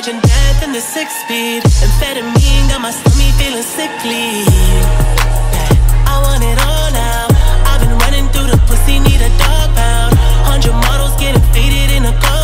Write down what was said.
Dodging death in the 6-speed. Amphetamine got my stomach feeling sickly. Yeah, I want it all now. I've been running through the pussy, need a dog pound. 100 models getting faded in a car.